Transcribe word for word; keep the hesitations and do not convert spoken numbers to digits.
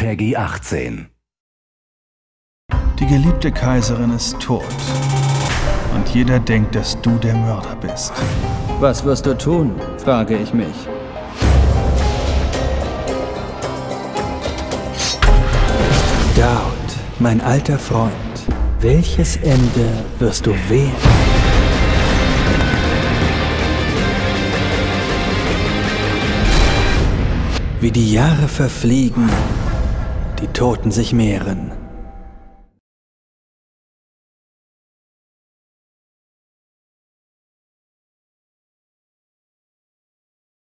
Peggy achtzehn. Die geliebte Kaiserin ist tot. Und jeder denkt, dass du der Mörder bist. Was wirst du tun, frage ich mich. Daud, mein alter Freund, welches Ende wirst du wählen? Wie die Jahre verfliegen, die Toten sich mehren.